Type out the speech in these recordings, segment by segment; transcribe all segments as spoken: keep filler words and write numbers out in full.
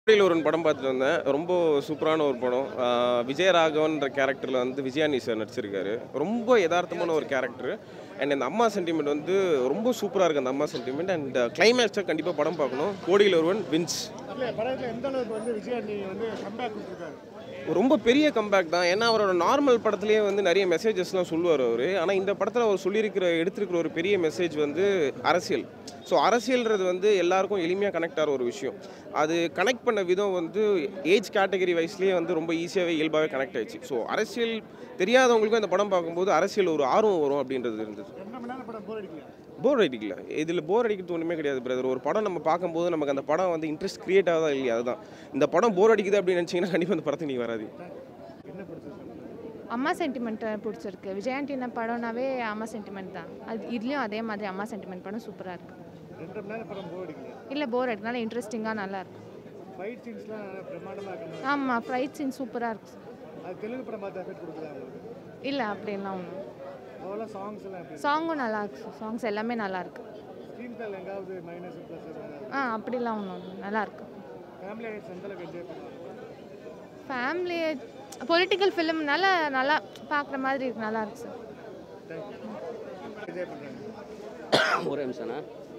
கோடியில் ஒருவன் படம் பார்த்துட்டு வந்தேன். ரொம்ப சூப்பரான ஒரு படம். அ விஜயராகவன்ற கேரக்டர்ல வந்து விஜயானி சார் நடிச்சிருக்காரு. ரொம்ப எதார்த்தமான ஒரு கேரக்டர். அண்ட் அந்த அம்மா சென்டிமெண்ட் வந்து ரொம்ப சூப்பரா இருக்கு அந்த அம்மா சென்டிமெண்ட். அண்ட் கிளைமேக்ஸை கண்டிப்பாக படம் பார்க்கணும். கோடியில் ஒருவன் வின்ஸ். இல்ல படத்துல எந்த அளவுக்கு வந்து விஜயானி வந்து கம்பேக் கொடுத்திருக்காரு? ரொம்ப பெரிய கம்பேக் தான். ஏன்னா அவரோட நார்மல் படத்துலேயே வந்து நிறைய மெசேஜஸ்லாம் சொல்லுவார் அவர். ஆனால் இந்த படத்தில் அவர் சொல்லியிருக்கிற எடுத்திருக்கிற ஒரு பெரிய மெசேஜ் வந்து அரசியல். ஸோ அரசியல்ன்றது வந்து எல்லாருக்கும் எளிமையாக கனெக்ட் ஆகிற ஒரு விஷயம். அது கனெக்ட் பண்ண விதம் வந்து ஏஜ் கேட்டகரி வைஸ்லேயே வந்து ரொம்ப ஈஸியாகவே இயல்பாகவே கனெக்ட் ஆயிடுச்சு. ஸோ அரசியல் தெரியாதவங்களுக்கும் இந்த படம் பார்க்கும்போது அரசியல் ஒரு ஆர்வம் வரும் அப்படின்றது இருந்தது. ரெண்டு மணி நேரம் படம் போர் அடிக்கல. போர் அடிக்கல. இதில் போர் அடிக்கிறது ஒன்றுமே கிடையாது பிரதர். ஒரு படம் நம்ம பார்க்கும்போது நமக்கு அந்த படம் வந்து இன்ட்ரெஸ்ட் கிரியேட் ஆகுதா இல்லையா அதுதான். இந்த படம் போர் அடிக்குது அப்படின்னு நினச்சிங்கன்னா கண்டிப்பாக அந்த படத்துக்கு நீங்கள் வராது. என்ன பிடிச்சிருக்கு? அம்மா சென்டிமெண்ட் பிடிச்சிருக்கு. விஜயாண்டின படம்னாவே அம்மா சென்டிமெண்ட் தான். அது இதுலேயும் அதே மாதிரி அம்மா சென்டிமெண்ட் படம் சூப்பராக இருக்குது. ரெண்டு மணி நேரம் படம் போர் அடிக்கல. இல்லை போர் அடிக்கனால இன்ட்ரெஸ்டிங்காக நல்லா இருக்கு. ஃபைட் சீன்ஸ்லாம் பிரம்மாண்டமாக இருக்கு. ஆமாம் ஃபைட் சீன் சூப்பராக இருக்கு. அது தெலுங்கு படம் பார்த்து எஃபெக்ட் கொடுக்குதா உங்களுக்கு? இல்லை அப்படிலாம் ஒன்றும். அவ்வளோ சாங்ஸ் எல்லாம் எப்படி? சாங்கும் நல்லா இருக்கு. சாங்ஸ் எல்லாமே நல்லா இருக்கு. ஸ்க்ரீன் பிளேல எங்காவது மைனஸ் ப்ளஸ் ஏதாவது? ஆ அப்படிலாம் ஒன்றும் நல்லா இருக்கு. ஃபேமிலி ஆயிடுச்சு எந்த அளவுக்கு என்ஜாய் பண்ணுவாங்க? ஃபேமிலி பொலிட்டிக்கல் ஃபிலிம்னால நல்லா பார்க்குற மாதிரி இருக்கு. நல்லா இருக்கு சார். தேங்க்யூ. என்ஜாய் பண்ணுறாங்க. ஒரு நிமிஷம்ண்ணா.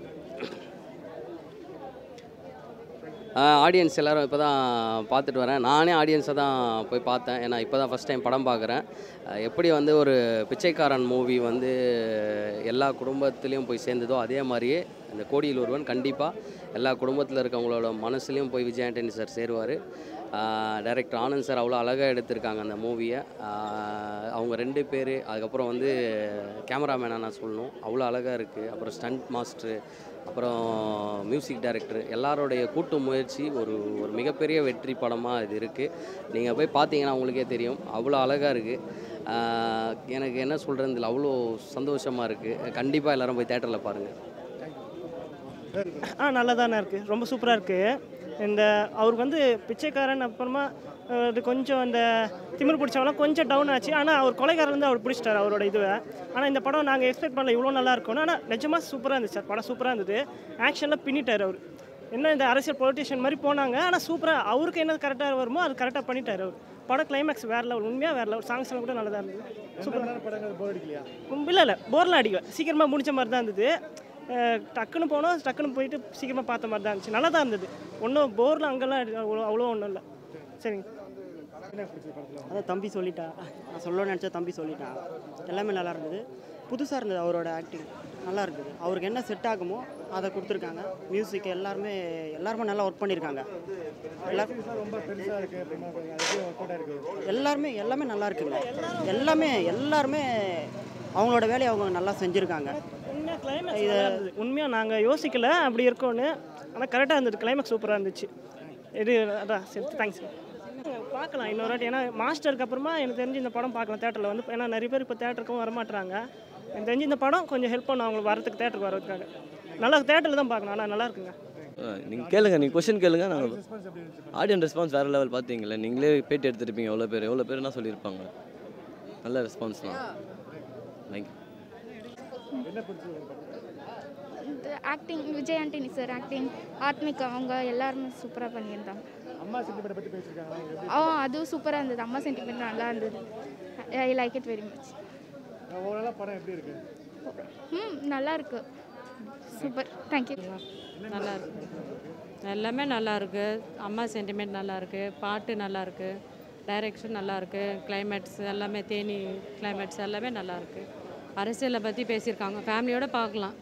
ஆடியன்ஸ் எல்லோரும் இப்போ தான் பார்த்துட்டு வரேன். நானே ஆடியன்ஸை தான் போய் பார்த்தேன். ஏன்னா இப்போ தான் ஃபஸ்ட் டைம் படம் பார்க்குறேன். எப்படி வந்து ஒரு பிச்சைக்காரன் மூவி வந்து எல்லா குடும்பத்துலேயும் போய் சேர்ந்ததோ அதே மாதிரியே இந்த கோடியில் ஒருவன் கண்டிப்பாக எல்லா குடும்பத்தில் இருக்கவங்களோட மனசுலேயும் போய் விஜய் ஆண்டனி சார் சேருவார். டைரக்டர் ஆனந்த் சார் அவ்வளோ அழகாக எடுத்திருக்காங்க அந்த மூவியை. அவங்க ரெண்டு பேர், அதுக்கப்புறம் வந்து கேமராமேனாக நான் சொல்லணும், அவ்வளோ அழகாக இருக்குது. அப்புறம் ஸ்டண்ட் மாஸ்டரு, அப்புறம் மியூசிக் டைரக்டர், எல்லாரோடைய கூட்டு முயற்சி ஒரு ஒரு மிகப்பெரிய வெற்றி படமாக இது இருக்குது. நீங்கள் போய் பார்த்தீங்கன்னா உங்களுக்கே தெரியும், அவ்வளோ அழகாக இருக்குது. எனக்கு என்ன சொல்கிறது, இதில் அவ்வளோ சந்தோஷமாக இருக்குது. கண்டிப்பாக எல்லோரும் போய் தேட்டரில் பாருங்கள். ஆ நல்லா தானே இருக்குது. ரொம்ப சூப்பராக இருக்குது. இந்த அவருக்கு வந்து பிச்சைக்காரன் அப்புறமா இது கொஞ்சம் அந்த திமிர் பிடிச்சவங்களாம் கொஞ்சம் டவுன் ஆச்சு. ஆனால் அவர் கொலைகாரன் வந்து அவர் பிடிச்சிட்டார் அவரோட இதுவை. ஆனால் இந்த படம் நாங்கள் எக்ஸ்பெக்ட் பண்ணல இவ்வளோ நல்லா இருக்கும்னு. ஆனால் நிஜமாக சூப்பராக இருந்துச்சு சார். படம் சூப்பராக இருந்தது. ஆக்ஷனில் பின்னிட்டார் அவர். என்ன இந்த அரசியல் பொலிட்டிஷியன் மாதிரி போனாங்க, ஆனால் சூப்பராக அவருக்கு என்ன கரெக்டாக வருமோ அது கரெக்டாக பண்ணிட்டார் அவர். படம் கிளைமேக்ஸ் வேறு லெவல், உண்மையாக வேறு லெவல். சாங்ஸ் எல்லாம் கூட நல்லா தான் இருந்தது. சூப்பரான படங்கள் போர் அடிக்கலையா? இல்லை இல்லை போர்லாம் அடிக்கல. சீக்கிரமாக முடிச்ச மாதிரி தான் இருந்தது. டக்குன்னு போனோம், டக்குன்னு போயிட்டு சீக்கிரமாக பார்த்த மாதிரி தான் இருந்துச்சு. நல்லா தான் இருந்தது. ஒன்றும் போரில் அங்கெல்லாம் அவ்வளோ அவ்வளோ ஒன்றும் இல்லை. சரிங்க. அதான் தம்பி சொல்லிட்டா, நான் சொல்ல நினச்சா தம்பி சொல்லிட்டான். எல்லாமே நல்லா இருந்தது. புதுசாக இருந்தது அவரோட ஆக்டிங். நல்லா இருக்குது. அவருக்கு என்ன செட் ஆகுமோ அதை கொடுத்துருக்காங்க. மியூசிக் எல்லாருமே எல்லாருமே நல்லா ஒர்க் பண்ணியிருக்காங்க. ரொம்ப பெருசாக இருக்குது. எல்லாருமே எல்லாமே நல்லா இருக்குங்க. எல்லாமே எல்லாருமே அவங்களோட வேலையை அவங்க நல்லா செஞ்சுருக்காங்க. உண்மையாக கிளைமேக்ஸ் இதை உண்மையாக நாங்கள் யோசிக்கல அப்படி இருக்கோன்னு. ஆனால் கரெக்டாக இருந்தது. கிளைமேக்ஸ் சூப்பராக இருந்துச்சு. இது அதான் சரி, தேங்க்ஸ். பார்க்கலாம் இன்னொரு வாட்டி. ஏன்னா மாஸ்டருக்கு அப்புறமா எனக்கு தெரிஞ்சு இந்த படம் பார்க்கலாம் தேட்டரில் வந்து. ஏன்னா நிறைய பேர் இப்போ தேட்டருக்கும் வரமாட்டுறாங்க. எனக்கு தெரிஞ்சு இந்த படம் கொஞ்சம் ஹெல்ப் பண்ணும் அவங்களுக்கு வரதுக்கு, தேட்டருக்கு வரதுக்காக. நல்லா தேட்டரில் தான் பார்க்கணும். ஆனால் நல்லா இருக்குங்க. நீங்கள் கேளுங்க, நீங்கள் கொஸ்டின் கேளுங்க. நாங்கள் ஆடியன்ஸ் ரெஸ்பான்ஸ் வேறு லெவல். பார்த்தீங்களே, நீங்களே பேட்டி எடுத்துருப்பீங்க. எவ்வளோ பேர் எவ்வளோ பேர் என்ன சொல்லியிருப்பாங்க. நல்ல ரெஸ்பான்ஸ் தான். Thank you. Acting Vijay Antony sir acting, Athmika அவங்க எல்லாருமே சூப்பராக பண்ணியிருந்தாங்க. அம்மா சென்டிமெண்ட் பற்றி பேசியிருக்காங்க. ஆ அதுவும் சூப்பராக இருந்தது. அம்மா சென்டிமெண்ட் நல்லா இருந்தது. I like it very much. ஓவராலாக படம் எப்படி இருக்கு? ம் நல்லா இருக்கு. சூப்பர். தேங்க்யூ. நல்லா இருக்கு. எல்லாமே நல்லா இருக்கு. அம்மா சென்டிமெண்ட் நல்லா இருக்கு. பாட்டு நல்லா இருக்கு. டைரக்ஷன் நல்லா இருக்கு. கிளைமேட்ஸ் எல்லாமே தேனி கிளைமேட்ஸ் எல்லாமே நல்லா இருக்கு. அரசியலை பற்றி பேசியிருக்காங்க. ஃபேமிலியோடு பார்க்கலாம்.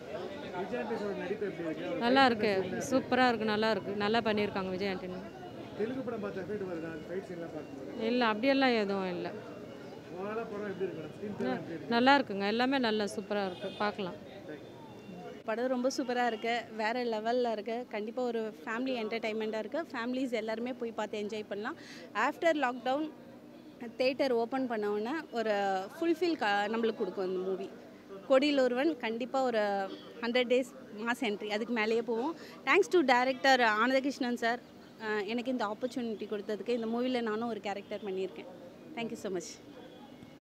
நல்லா இருக்கு. சூப்பராக இருக்குது. நல்லா இருக்குது. நல்லா பண்ணியிருக்காங்க விஜய் ஆண்டனி. தெலுங்கு படம் பார்த்து எஃபெக்ட் வருதா? ஃபைட் சீன்லாம் பார்க்கும்போது இல்லை அப்படியெல்லாம் எதுவும் இல்லை. ஓவராலாக படம் எப்படி இருக்கு? நல்லா இருக்குங்க. எல்லாமே நல்லா சூப்பராக இருக்குது. பார்க்கலாம். படம் ரொம்ப சூப்பராக இருக்குது. வேறு லெவலில் இருக்குது. கண்டிப்பாக ஒரு ஃபேமிலி என்டர்டைன்மெண்ட்டாக இருக்குது. ஃபேமிலிஸ் எல்லாருமே போய் பார்த்து என்ஜாய் பண்ணலாம். ஆஃப்டர் லாக்டவுன் தேட்டர் ஓப்பன் பண்ணவுடனே ஒரு ஃபுல்ஃபில் க நம்மளுக்கு கொடுக்கும் இந்த மூவி. கோடியில் ஒருவன் கண்டிப்பாக ஒரு ஹண்ட்ரட் டேஸ் மாஸ் என்ட்ரி அதுக்கு மேலேயே போவோம். Thanks to director Anandakrishnan sir எனக்கு இந்த ஆப்பர்ச்சுனிட்டி கொடுத்ததுக்கு. இந்த மூவியில் நானும் ஒரு கேரக்டர் பண்ணியிருக்கேன். Thank you so much.